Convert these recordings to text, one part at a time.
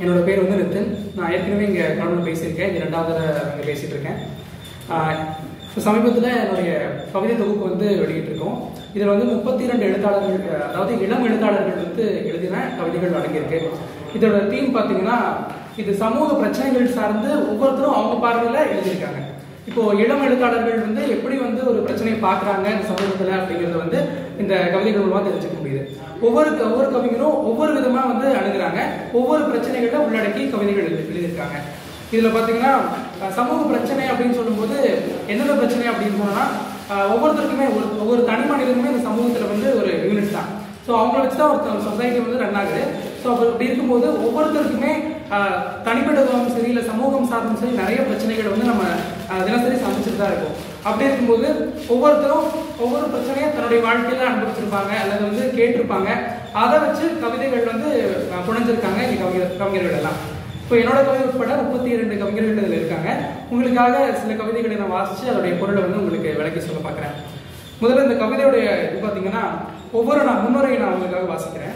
என்னோட பேர் வந்து நிதின். நான் ஏற்கனவே இங்கே கலந்து பேசியிருக்கேன். இது 2வது தடவை இங்கே பேசிகிட்டு இருக்கேன். சமீபத்தில் என்னுடைய கவிதை தொகுப்பு வந்து வெளியிட்டிருக்கோம். இதில் வந்து 32 எழுத்தாளர்கள், அதாவது இளம் எழுத்தாளர்கள் வந்து எழுதின கவிதைகள் அடங்கியிருக்கு. இதோட தீம் பார்த்தீங்கன்னா, இது சமூக பிரச்சனைகள் சார்ந்து ஒவ்வொருத்தரும் அவங்க பார்வையில் எழுதியிருக்காங்க. இப்போ இளம் எழுத்தாளர்கள் வந்து எப்படி வந்து ஒரு பிரச்சனையை பார்க்குறாங்க இந்த சமூகத்தில் அப்படிங்கிறத வந்து இந்த கவிதைகள் மூலமாக தெரிஞ்சுக்க முடியுது. ஒவ்வொரு கவிஞரும் ஒவ்வொரு விதமாக வந்து அணுகுறாங்க. ஒவ்வொரு பிரச்சனைகளை உள்ளடக்கி கவிதைகள் எழுதியிருக்காங்க. இதில் பார்த்தீங்கன்னா, சமூக பிரச்சனை அப்படின்னு சொல்லும்போது என்னென்ன பிரச்சனை அப்படின்னு சொன்னால், ஒவ்வொருத்தருக்குமே ஒவ்வொரு தனி மனிதனுமே இந்த சமூகத்தில் வந்து ஒரு யூனிட் தான். ஸோ அவங்கள வச்சு தான் ஒரு சொசைட்டி வந்து ரன் ஆகுது. ஸோ அப்படி இருக்கும்போது ஒவ்வொருத்தருக்குமே தனிப்பட்டதாகவும் சரி, இல்லை சமூகம் சார்ந்தும் சரி, நிறைய பிரச்சனைகளை வந்து நம்ம தினசரி சந்திச்சுட்டு தான் இருக்கோம். அப்படி இருக்கும்போது ஒவ்வொருத்தரும் ஒவ்வொரு பிரச்சனையை தன்னுடைய வாழ்க்கையில அனுபவிச்சிருப்பாங்க அல்லது வந்து கேட்டிருப்பாங்க. அதை வச்சு கவிதைகள் வந்து புனைஞ்சிருக்காங்க இந்த கவிஞர்கள் எல்லாம். இப்போ என்னோட கவிதை உட்பட 32 கவிஞர்கள் இதில் இருக்காங்க. உங்களுக்காக சில கவிதைகளை நான் வாசிச்சு அதோடைய பொருளை வந்து உங்களுக்கு விளக்கி சொல்ல பார்க்குறேன். முதல்ல இந்த கவிதையுடைய இது பார்த்தீங்கன்னா, முன்னுரையை நான் உங்களுக்காக வாசிக்கிறேன்.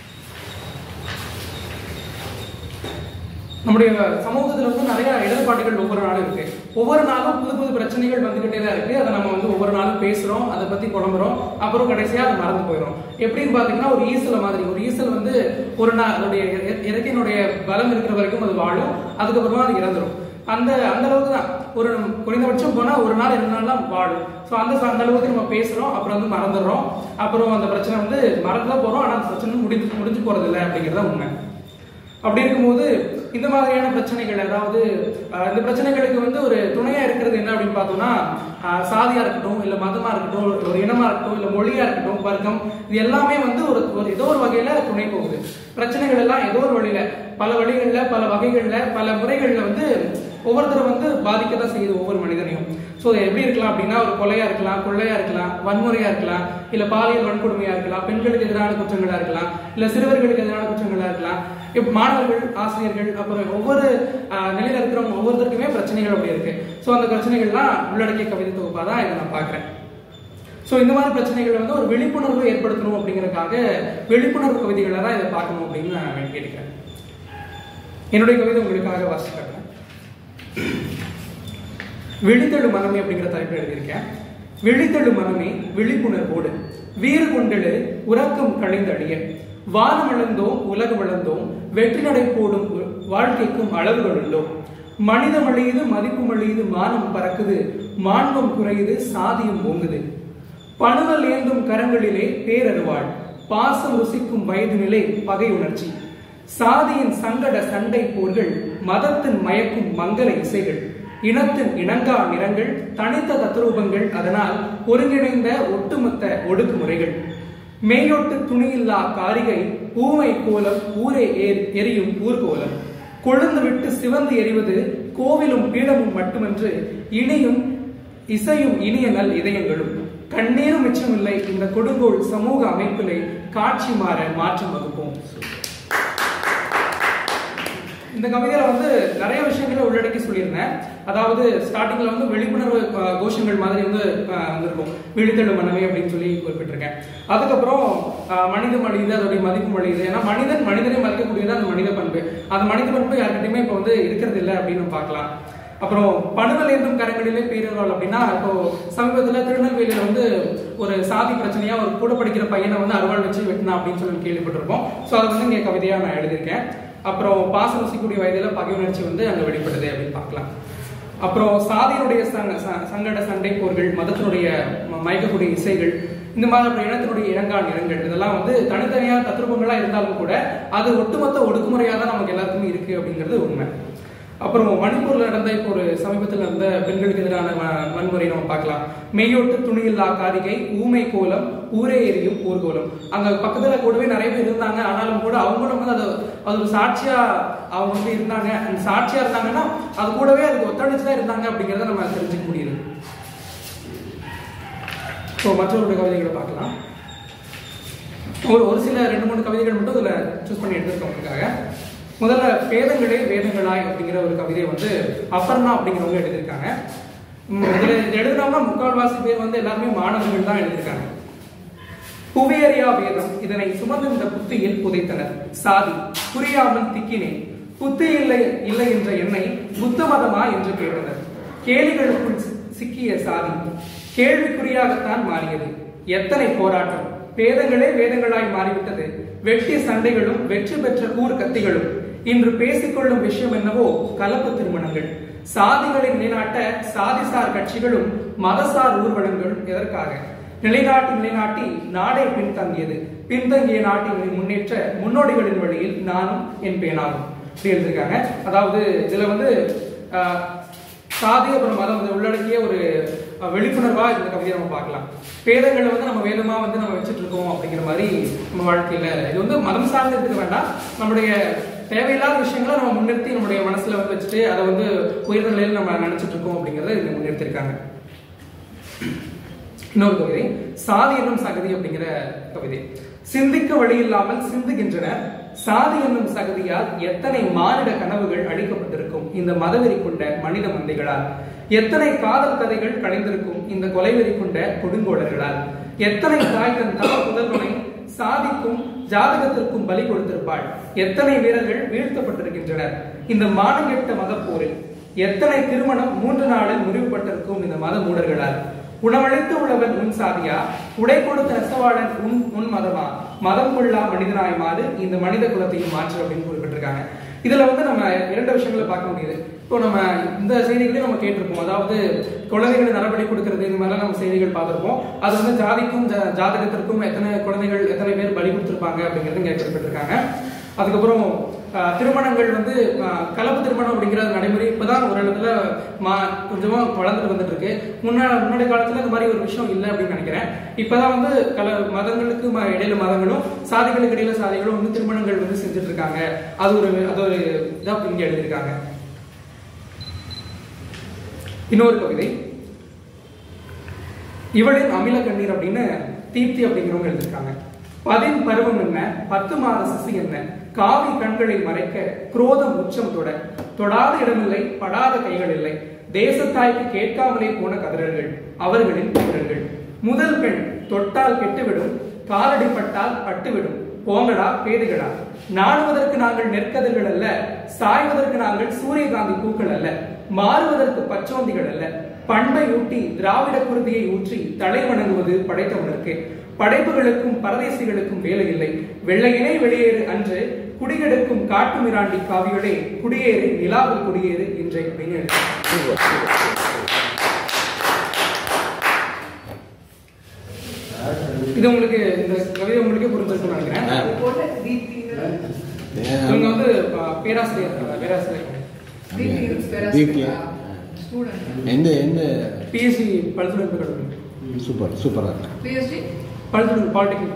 நம்முடைய சமூகத்தில் வந்து நிறைய இடர்பாடுகள் ஒவ்வொரு நாளும் இருக்கு. ஒவ்வொரு நாளும் புது புது பிரச்சனைகள் வந்துகிட்டே தான் இருக்கு. அதை நம்ம வந்து ஒவ்வொரு நாளும் பேசுறோம், அதை பத்தி குழம்புறோம், அப்புறம் கடைசியா அதை மறந்து போயிடும். எப்படின்னு பாத்தீங்கன்னா, ஒரு ஈசல் வந்து ஒரு நாள் அதோடைய இறக்கையினுடைய பலம் இருக்கிற வரைக்கும் அது வாழும், அதுக்கப்புறமா அது இறந்துடும். அந்த அளவுக்கு தான். ஒரு குறைந்தபட்சம் போனா ஒரு நாள் 2 நாள்லாம் வாழும். ஸோ அந்த அளவுக்கு நம்ம பேசுறோம், அப்புறம் வந்து மறந்துடுறோம். அப்புறம் அந்த பிரச்சனை வந்து மறந்துதான் போறோம், ஆனா அந்த பிரச்சனை முடிஞ்சு போறது இல்லை அப்படிங்கிறத உண்மை. அப்படி இருக்கும்போது இந்த மாதிரியான பிரச்சனைகள், அதாவது இந்த பிரச்சனைகளுக்கு வந்து ஒரு துணையா இருக்கிறது என்ன அப்படின்னு பார்த்தோம்னா, சாதியா இருக்கட்டும், இல்லை மதமா இருக்கட்டும், ஒரு இனமா இருக்கட்டும், இல்லை மொழியா இருக்கட்டும், வர்க்கம், இது எல்லாமே வந்து ஏதோ ஒரு வகையில துணை போகுது. பிரச்சனைகள் எல்லாம் ஏதோ ஒரு வழியில, பல வழிகள்ல, பல வகைகள்ல, பல முறைகள்ல வந்து ஒவ்வொருத்தரும் வந்து பாதிக்கதான் செய்யுது ஒவ்வொரு மனிதனையும். ஸோ எப்படி இருக்கலாம் அப்படின்னா, ஒரு கொலையா இருக்கலாம், கொள்ளையா இருக்கலாம், வன்முறையா இருக்கலாம், இல்லை பாலியல் வன்கொடுமையா இருக்கலாம், பெண்களுக்கு எதிரான குற்றங்களா இருக்கலாம், இல்லை சிறுவர்களுக்கு எதிரான குற்றங்களா இருக்கலாம், மாணவர்கள், ஆசிரியர்கள், அப்புறம் ஒவ்வொரு நிலையில இருக்கிறவங்க ஒவ்வொருத்தருக்குமே பிரச்சனைகள் அப்படி இருக்கு. ஸோ அந்த பிரச்சனைகள்லாம் உள்ளடக்கிய கவிதை தொகுப்பாக தான் இதை நான் பார்க்குறேன். ஸோ இந்த மாதிரி பிரச்சனைகள் வந்து ஒரு விழிப்புணர்வு ஏற்படுத்தணும் அப்படிங்கிறதுக்காக விழிப்புணர்வு கவிதைகளை தான் இதை பார்க்கணும் அப்படின்னு நான் கேட்கிறேன். என்னுடைய கவிதை உங்களுக்காக வாசிச்சு காட்டுறேன். விழித்தெழு மனமே அப்படிங்கிற தலைப்பில் எழுதியிருக்கேன். விழித்தெழு மனமே விழிப்புணர்வோடு வீறு கொண்டெழு உறக்கம் களைந்தடிய வானம் இழந்தோம் உலகம் இழந்தோம் வெற்றி நடை போடும் வாழ்க்கைக்கும் அளவுகள் உண்டோ. மனிதம் அழியுது, மதிப்பு அழியுது, மானம் பறக்குது, மாண்பம் குறையுது, சாதியும் ஓங்குது. பணுவல் ஏந்தும் கரங்களிலே பேரருவாள், பாசம் ருசிக்கும் வயது நிலை பகை உணர்ச்சி, சாதியின் சங்கட சண்டை போர்கள், மதத்தின் மயக்கும் மங்கள இசைகள், இனத்தின் இணங்கா நிறங்கள், தனித்த தத்ரூபங்கள், அதனால் ஒருங்கிணைந்த ஒட்டுமொத்த ஒடுக்குமுறைகள், மேலோட்டு துணியில்லா காரிகை, ஊமை கோலம், ஊரே எரியும் ஊர்கோலம், கொழுந்து விட்டு சிவந்து எறிவது கோவிலும் பீடமும் மட்டுமன்று, இனியும் இசையும் இனிய நல் இதயங்களும், கண்ணீரும் மிச்சமில்லை இந்த கொடுங்கோல் சமூக அமைப்பிலே காட்சி மாற மாற்றம் வகுப்போம். இந்த கவிதையில வந்து நிறைய விஷயங்களை உள்ளடக்கி சொல்லியிருந்தேன். அதாவது ஸ்டார்டிங்ல வந்து விழிப்புணர்வு கோஷங்கள் மாதிரி வந்து இருக்கும். விழித்தெழு மனமே அப்படின்னு சொல்லி குறிப்பிட்டிருக்கேன். அதுக்கப்புறம் மனிதம் அழியுது, அதோடைய மதிப்பு அழியுது. ஏன்னா மனிதனை மதிக்கக்கூடியது அந்த மனித பண்பு. அந்த மனித பண்பு யார்கிட்டயுமே இப்போ வந்து இருக்கிறது இல்லை அப்படின்னு பார்க்கலாம். அப்புறம் பணுவல் ஏந்தும் கரங்களிலே பேரருவாள் அப்படின்னா, இப்போ சமீபத்தில் திருநெல்வேலியில வந்து ஒரு சாதி பிரச்சனையா ஒரு கூட படிக்கிற பையனை வந்து அருவாள் வச்சு வெட்டினா அப்படின்னு சொல்லி கேள்விப்பட்டிருக்கோம். ஸோ அதை வந்து இங்கே கவிதையா நான் எழுதியிருக்கேன். அப்புறம் பாசம் ருசிக்கூடிய வயதில பகை உணர்ச்சி வந்து அங்கே வெளிப்படுது அப்படின்னு பார்க்கலாம். அப்புறம் சாதியினுடைய சங்கட சண்டை போர்கள், மதத்தினுடைய மயக்கக்கூடிய இசைகள், இந்த மாதிரி அப்புறம் இனத்தினுடைய இணங்கா நிறங்கள், இதெல்லாம் வந்து தனித்தனியாக தத்ரூபங்களா இருந்தாலும் கூட அது ஒட்டுமொத்த ஒடுக்குமுறையாக தான் நமக்கு எல்லாருக்குமே இருக்கு அப்படிங்கிறது உண்மை. அப்புறம் மணிப்பூர்ல நடந்த இப்போ ஒரு சமீபத்தில் நடந்த பெண்களுக்கு எதிரான வன்முறை நம்ம பார்க்கலாம். மெய்யோட்டு துணியில்லா காரிகை, ஊமை கோலம், ஊரே எரியும் ஊர்கோலம். அங்க பக்கத்துல கூடவே நிறைய பேர் இருந்தாங்க. ஆனாலும் கூட அவங்களும் வந்து அது ஒரு சாட்சியா அவங்க வந்து இருந்தாங்க. அந்த சாட்சியா இருந்தாங்கன்னா அது கூடவே அதுக்கு ஒத்துழைச்சுதான் இருந்தாங்க அப்படிங்கிறத நம்ம தெரிஞ்சுக்க முடியுது. ஸோ மற்றவருடைய கவிதைகளை பார்க்கலாம். ஒரு சில 2-3 கவிதைகள் மட்டும் இதுல சூஸ் பண்ணி எடுத்துருக்கவங்களுக்காக. முதல்ல பேதங்களே வேதங்களாய் அப்படிங்கிற ஒரு கவிதை வந்து அபர்ணா அப்படிங்கிறவங்க எழுதியிருக்காங்க. இதுல எழுதுனவங்க முக்கால்வாசி பேர் வந்து எல்லாருமே மாணவர்கள் தான் எழுதியிருக்காங்க. புவியறியா வேதம் இதனை சுமந்திருந்த புத்தியில் புதைத்தனர். சாதி புரியாமல் திக்கினேன், புத்தி இல்லை இல்லை என்ற என்னை புத்த மதமா என்று கேட்டனர். கேலிகளுக்குள் சிக்கிய சாதி கேள்விக்குறியாகத்தான் மாறியது. எத்தனை போராட்டம்! பேதங்களே வேதங்களாய் மாறிவிட்டது. வெட்டி சண்டைகளும் வெற்றி பெற்ற கூர் கத்திகளும். இன்று பேசிக்கொள்ளும் விஷயம் என்னவோ கலப்பு திருமணங்கள். சாதிகளை நிலைநாட்ட சாதிசார் கட்சிகளும் மதசார் ஊர்வலங்களும் எதற்காக? நிலைநாட்டி நாடே பின்தங்கியது. பின்தங்கிய நாட்டின் முன்னேற்ற முன்னோடிகளின் வழியில் நானும் என் பேனாகும் எழுதியிருக்காங்க. அதாவது இதுல வந்து சாதி அப்புறம் மதம் உள்ளடக்கிய ஒரு வெளிப்புணர்வா இந்த கவிதையை நம்ம பார்க்கலாம். பேதங்களை வந்து நம்ம வேதமா வந்து நம்ம வச்சுட்டு இருக்கோம் அப்படிங்கிற மாதிரி நம்ம வாழ்க்கையில இது வந்து மதம் சார்ந்து இருக்க வேண்டாம். நம்முடைய தேவையில்லாத விஷயங்களை நம்ம முன்னிறுத்தி நம்முடைய மனசுல வந்து வச்சுட்டு அதை வந்து உயர்ந்த நிலையில் நம்ம நினைச்சிட்டு இருக்கோம் அப்படிங்கறத இங்க முன்னிறுத்திருக்காங்க. இன்னொரு கவிதை சாதி என்னும் சகதி அப்படிங்கிற கவிதை. சிந்திக்க வழி இல்லாமல் சிந்துகின்றனர். சாதி என்னும் சகதியால் எத்தனை மானிட கனவுகள் அழிக்கப்பட்டிருக்கும் இந்த மதவெறி கொண்ட மனித மந்தைகளால். எத்தனை காதல் கதைகள் கலைந்திருக்கும் இந்த கொலைவெறி கொண்ட கொடுங்கோடர்களால். எத்தனை தாய் தன் புதல்வனை சாதிக்கும் ஜாதகத்திற்கும் பலி கொடுத்திருப்பாள். எத்தனை வீரர்கள் வீழ்த்தப்பட்டிருக்கின்றனர் இந்த மானங்கெட்ட மத போரில். எத்தனை திருமணம் 3 நாளில் முறிவுபட்டிருக்கும் இந்த மத மூடர்களால். உணவளித்து உள்ளவன் உன் சாதியா, உடை கொடுத்த நெசவாளன் உன் மதமா, மதம் கொள்ளா மனிதனாய் மாறு இந்த மனித குலத்தையும் மாற்று அப்படின்னு குறிப்பிட்டிருக்காங்க. இதுல வந்து நம்ம 2 விஷயங்களை பார்க்க முடியுது. இப்போ நம்ம இந்த செய்திகளையும் நம்ம கேட்டிருப்போம். அதாவது குழந்தைகளை நரபலி கொடுக்கறது இந்த மாதிரிலாம் நம்ம செய்திகள் பார்த்திருப்போம். அது வந்து ஜாதிக்கும் ஜாதகத்திற்கும் எத்தனை குழந்தைகள் எத்தனை பேர் பலி கொடுத்திருப்பாங்க அப்படிங்கிறது இங்க குறிப்பிட்டிருக்காங்க. அதுக்கப்புறம் திருமணங்கள் வந்து கலப்பு திருமணம் அப்படிங்கிற நடைமுறை இப்பதான் ஒரு இடத்துல கொஞ்சமா வளர்ந்துட்டு வந்துட்டு இருக்கு. முன்னாடி காலத்துல இந்த மாதிரி ஒரு விஷயம் இல்லை அப்படின்னு நினைக்கிறேன். இப்பதான் வந்து மதங்களுக்கு இடையில மதங்களும் சாதிகளுக்கு இடையில சாதிகளும் வந்து திருமணங்கள் வந்து செஞ்சுட்டு இருக்காங்க. அது ஒரு இதா இங்க எழுதியிருக்காங்க. இன்னொரு கவிதை இவளின் அமில கண்ணீர் அப்படின்னு தீப்தி அப்படிங்கிறவங்க எழுதியிருக்காங்க. 10 பருவம் என்ன, 10 மாத சிசு என்ன, காவி கண்களை மறைக்க குரோதம் உச்சம் தொடாத இடமில்லை, படாத கைகள் இல்லை. தேசத்தாய்க்கு கேட்காமலே போன கதிரர்கள் அவர்களின் கதிரர்கள். முதல் பெண் தொட்டால் கெட்டுவிடும், காலடிப்பட்டால் பட்டுவிடும். போங்கடா பேதிகளா, நாடுவதற்கு நாங்கள் நெற்கதிர்கள் அல்ல, சாய்வதற்கு நாங்கள் சூரியகாந்தி பூக்கள் அல்ல, மாறுவதற்கு பச்சோந்திகள் அல்ல. பண்பை ஊட்டி திராவிட குருதியை ஊற்றி தலை வணங்குவது படைத்தவனுக்கு. படைப்புகளுக்கும் பரதேசிகளுக்கும் வேலை இல்லை. வெள்ளையினை வெளியேறு அன்று குடிகெடுக்கும் காட்டு மிராண்டி காவிகளே, குடியேறு நிலாவில் குடியேறு இன்றை அப்படின்னு. இது உங்களுக்கு இந்த கவிதை உங்களுக்கே புரிஞ்சிருக்கும்னு நினைக்கிறேன். இவங்க வந்து பேராசிரியர் பிஎஸ்சி பல்துறை சூப்பர் சூப்பரா பிஎஸ்சி பல்துறை பாலிடெக்னிக்.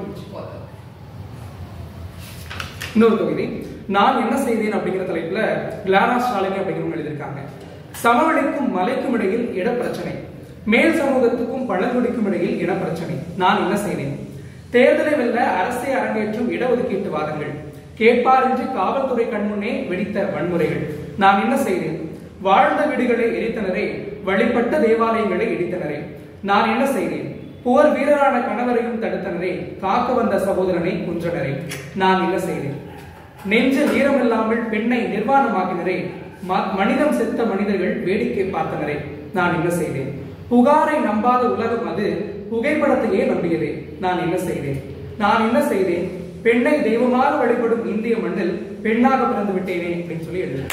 இன்னொரு கவிதை நான் என்ன செய்தேன் அப்படிங்கிற தலைப்புல கிளாரா ஸ்டாலினி அப்படிங்கிறவங்க எழுதியிருக்காங்க. சமவெளிக்கும் மலைக்கும் இடையில் இட பிரச்சனை, மேல் சமூகத்துக்கும் பழங்குடிக்கும் இடையில் இட பிரச்சனை. நான் என்ன செய்தேன்? தேர்தலை வெல்ல அரசை அரங்கேற்றும் இடஒதுக்கீட்டு வாதங்கள், கேட்பாரின்றி காவல்துறை கண்முன்னே வெடித்த வன்முறைகள். நான் என்ன செய்தேன்? வாழ்ந்த வீடுகளை எரித்தனரே, வழிபட்ட தேவாலயங்களை இடித்தனரே. நான் என்ன செய்தேன்? போர் வீரரான கணவரையும் தடுத்தனரே, காக்க வந்த சகோதரனை குன்றனரே. நான் என்ன செய்தேன்? நெஞ்ச ஈரமில்லாமல் பெண்ணை நிர்வாணமாக்கினரே, மனிதம் செத்த மனிதர்கள் வேடிக்கை பார்த்தனரே. நான் என்ன செய்தேன்? புகாரை நம்பாத உலகம் அது புகைப்படத்தையே நம்பியதே. நான் என்ன செய்தேன்? நான் என்ன செய்தேன்? பெண்ணை தெய்வமாக வழிபடும் இந்திய மண்ணில் பெண்ணாக பிறந்து விட்டேனே அப்படின்னு சொல்லி எழுது.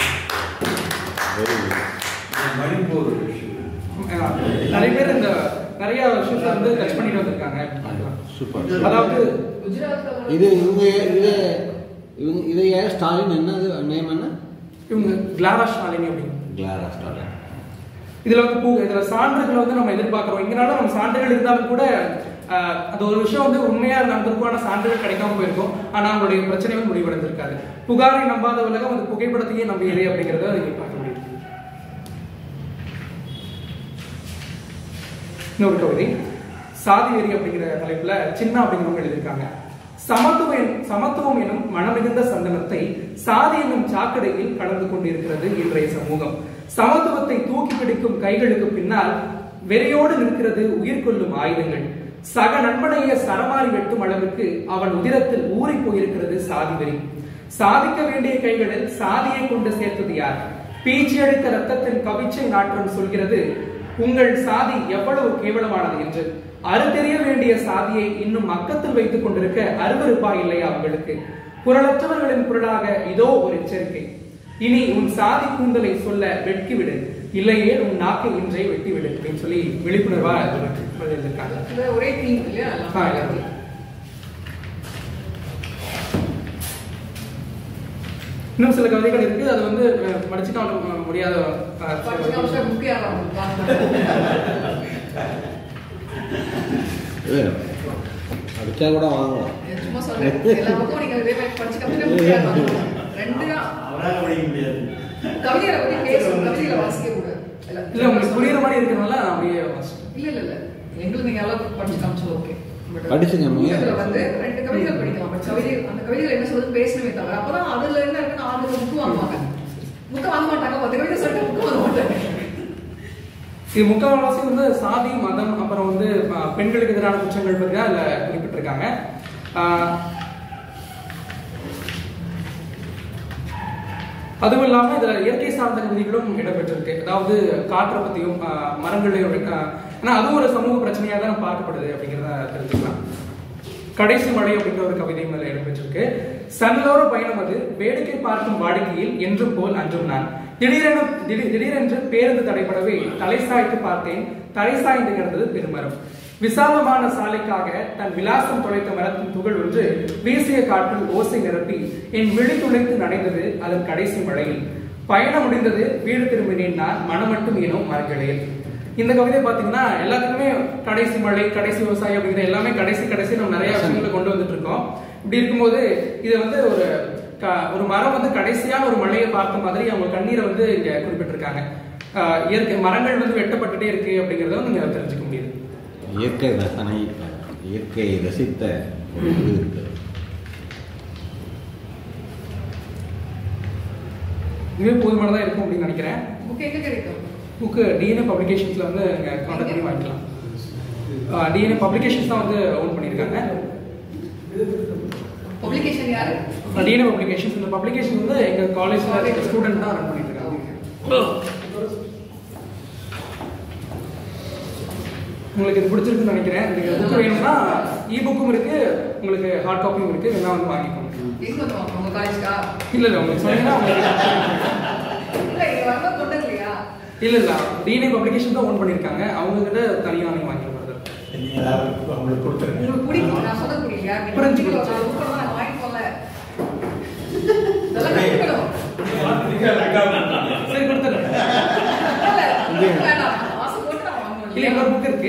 நிறைய பேர் இந்த நிறைய விஷயத்தை வந்து டச் பண்ணிட்டு வந்திருக்காங்க. அதாவது இது இது ஸ்டாலின் என்னது நேம் என்ன? இவங்க கிளாரா ஸ்டாலினி அப்படின்னு. கிளாரா ஸ்டாலின். இதுல வந்து இதுல சான்றுகளை வந்து நம்ம எதிர்பார்க்கிறோம். எங்கனாலும் நம்ம சான்றுகள் இருந்தாலும் கூட அது ஒரு விஷயம் வந்து உண்மையா நடந்திருக்கும், சான்றுகள் கிடைக்காம போயிருக்கும். ஆனா அவங்களுடைய பிரச்சனை வந்து முடிவடைந்திருக்காது. புகாரை நம்பாத உலகம் அந்த புகைப்படத்தையே நம்பியதே அப்படிங்கறத நீங்க பார்க்க முடியும். இன்னொரு கவிதை சாதி வெறி அப்படிங்கிற தலைப்புல சின்ன அப்படிங்கிறவங்க எழுதியிருக்காங்க. சமத்துவம் எனும் மனமிகுந்த சந்தனத்தை சாதி என்னும் சாக்கடையில் கலந்து கொண்டிருக்கிறது இன்றைய சமூகம். சமத்துவத்தை தூக்கி பிடிக்கும் கைகளுக்கு பின்னால் வெறியோடு நிற்கிறது உயிர் கொள்ளும் ஆயுதங்கள். சக நண்பனைய சரமாரி வெட்டும் அளவுக்கு அவன் உதிரத்தில் ஊறி போயிருக்கிறது சாதி வெறி. சாதிக்க வேண்டிய கைகளில் சாதியை கொண்டு சேர்த்தது யார்? பீச்சி அடித்த ரத்தத்தின் கவிச்சை நாற்றம் சொல்கிறது உங்கள் சாதி எவ்வளவு கேவலமானது என்று. அறுத்தெறிய வேண்டிய சாதியை இன்னும் மக்கத்தில் வைத்துக் கொண்டிருக்க அருவருப்பா இல்லையா உங்களுக்கு? குரலற்றவர்களின் குரலாக இதோ ஒரு எச்சரிக்கை. இனி உன் சாதி கூந்தலை சொல்ல வெட்கிவிடு, இல்லையே உன் நாக்கை இன்றை வெட்டிவிடு அப்படின்னு சொல்லி விழிப்புணர்வா எழுதியிருக்காங்க. ஒரே தீம் இல்லையா? இன்னும் சில கவிதைகள் இருக்கு, அது வந்து படிச்சுக்க முடியாத அடிச்சா கூட வாங்கலாம். இல்ல உங்களுக்கு புரியுற மாதிரி இருக்கிறதுனால அப்படியே இல்ல எங்களுக்கு நீங்க எவ்வளவு படிச்சு காமிச்சோம். ஓகே படிச்சுங்க வந்து 2 கவிதைகள் படிக்கலாம். பட் கவிதை அந்த கவிதைகள் என்ன சொல்றது பேசணுமே தவிர அப்பதான் அதுல என்ன இருக்குன்னு 6 புக்கு வாங்குவாங்க. புக்கு வாங்க மாட்டாங்க, 10 கவிதை சொல்லிட்டு புக்கு வாங்க மாட்டாங்க. இது முக்கால்வாசி வந்து சாதி மதம் அப்புறம் வந்து பெண்களுக்கு எதிரான குற்றங்கள் பற்றி தான் அதுல குறிப்பிட்டிருக்காங்க. அதுவும் இல்லாம இதுல இயற்கை சார்ந்த கவிதைகளும் இடம்பெற்றிருக்கு. அதாவது காற்றை பத்தியும் மரங்களையும், ஏன்னா அதுவும் ஒரு சமூக பிரச்சனையா தான் பார்க்கப்படுது அப்படிங்கிறத தெரிஞ்சுக்கலாம். கடைசி மழை அப்படிங்கிற ஒரு கவிதை மேல இடம்பெற்றிருக்கு. சன்னலோர பயணம் அது வேடிக்கை பார்க்கும் வாடிக்கையில் என்றும் போல் அன்றும் நான். திடீரென்று பேருந்து தடைபடவே தலை சாய்த்து பார்த்தேன், தலை சாய்ந்து கிடந்தது பெருமரம். விசாலமான சாலைக்காக தன் விலாசம் தொலைத்த மரத்தின் துகள் ஒன்று வீசிய காற்றில் ஓசை நிரப்பி என் விழி துளைத்து நனைந்தது அதன் கடைசி மழையில். பயணம் முடிந்தது, வீடு திரும்பினேன் நான், மனம் மட்டும் ஏனோ மரங்களையில். இந்த கவிதை பாத்தீங்கன்னா எல்லாத்துக்குமே கடைசி மழை, கடைசி விவசாயம் அப்படிங்கிற எல்லாமே கடைசி நம்ம நிறைய விஷயங்களை கொண்டு வந்துட்டு இருக்கோம். இப்படி இருக்கும்போது இது வந்து ஒரு மரம் வந்து கடைசியா ஒரு மழையை பார்த்த மாதிரி அவங்க கண்ணீரை வந்து இங்க குறிப்பிட்டிருக்காங்க. இயற்கை மரங்கள் வந்து வெட்டப்பட்டுட்டே இருக்கு அப்படிங்கறத வந்து நீங்க தெரிஞ்சுக்க முடியுது. இயற்கை ரசனை, இயற்கை ரசித்த இதுவே போதுமானதா இருக்கும் அப்படின்னு நினைக்கிறேன். புக் எங்க கிடைக்கும்? புக்கு டிஎன்ஏ பப்ளிகேஷன்ஸ்ல வந்து கான்டாக்ட் பண்ணி வாங்கிக்கலாம். டிஎன்ஏ பப்ளிகேஷன்ஸ் தான் வந்து ஓன் பண்ணியிருக்காங்க. பப்ளிகேஷன் யாரு? DNA publications. இந்த பப்ளிகேஷன் வந்து எங்க காலேஜ்ல ஸ்டூடெண்ட் தான் ரன் பண்ணிட்டு இருக்காங்க. உங்களுக்கு இது பிடிச்சிருக்குன்னு நினைக்கிறேன். நீங்க புக் வேணும்னா இ புக்கும் இருக்கு, உங்களுக்கு ஹார்ட் காப்பியும் இருக்கு, வேணா வந்து வாங்கிக்கோங்க. எங்க வந்து உங்க காலேஜ்க்கா? இல்ல உங்களுக்கு சொன்னீங்கன்னா இல்ல இங்க வர கொண்டு இல்லையா? இல்ல டிஎன்ஏ பப்ளிகேஷன் தான் ஓன் பண்ணிருக்காங்க. அவங்க கிட்ட தனியா நீங்க வாங்கிக்கலாம். உங்களுக்கு பிடிக்கும் நான் சொல்ல புரியலையா? புரிஞ்சுக்கலாம். வாங்கிக்கோங்க. இதெல்லாம் கத்துக்கணும். சரி கொடுத்துறேன். இல்ல இன்னொரு புக் இருக்கு.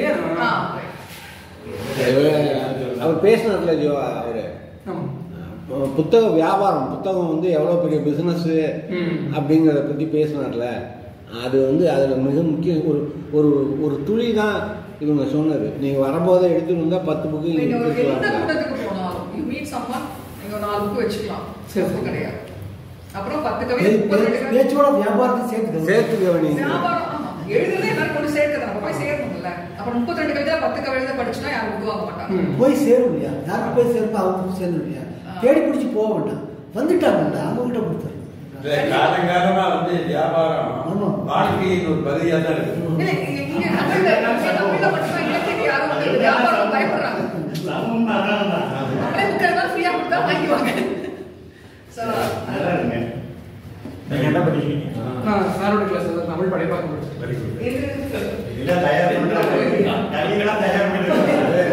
அவர் பேசினதுல அவரு புத்தக வியாபாரம், புத்தகம் வந்து எவ்வளவு பெரிய பிசினஸ் அப்படிங்கறத பத்தி பேசினார்ல, அது வந்து அதுல மிக முக்கியம். ஒரு ஒரு துளி தான் இவங்க சொன்னது. நீங்க வரும்போதே எடுத்துட்டு வந்தா 10 புக்கு வச்சுக்கலாம். கிடையாது. அப்புறம் 10 கவிதை பேச்சோட வியாபாரத்தை சேர்த்து எழுதுறதே எல்லாரும் கொண்டு சேர்க்கறது. நம்ம போய் சேரணும்ல. அப்புறம் 32 கவிதை 10 கவிதை படிச்சுனா யாரும் உருவாக மாட்டாங்க. போய் சேரும் இல்லையா? யாரும் போய் சேர்ப்பா அவங்க சேர்ந்து இல்லையா? தேடி பிடிச்சி போக வேண்டாம், வந்துட்டாங்க அவங்க கிட்ட கொடுத்துரு. காலங்காலமா வந்து வியாபாரம் வாழ்க்கையின் ஒரு பகுதியா தான் இருக்கு. வியாபாரம் பயப்படுறாங்க. ஃப்ரீயா கொடுத்தா வாங்கிவாங்க. நீங்க என்ன படிக்கிறீங்க? நான் சாரோட கிளாஸ் தமிழ் படைப்பாக்கம் படிச்சிருக்கேன். இல்ல தயார் பண்றாங்க. கவிதைகளா தயார் பண்றாங்க.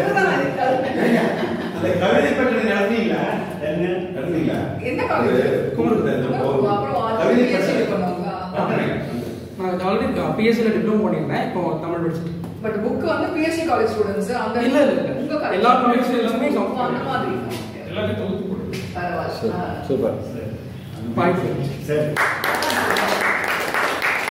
அந்த கவிதை பற்றி நடத்தீங்களா? நடத்தீங்களா? என்ன கவிதை? குமரகுரு. அப்புறம் கவிதை பற்றி பண்ணுவாங்க. நான் ஆல்ரெடி பிஎஸ்சி ல டிப்ளமோ பண்ணிருந்தேன். இப்போ தமிழ் படிச்சிட்டு. பட் புக் வந்து பிஎஸ்சி காலேஜ் ஸ்டூடண்ட்ஸ் அந்த இல்ல உங்க எல்லா காலேஜ் எல்லாமே அந்த மாதிரி எல்லாமே தொகுத்து போடுங்க. பரவாயில்லை. சூப்பர். பாய். சரி.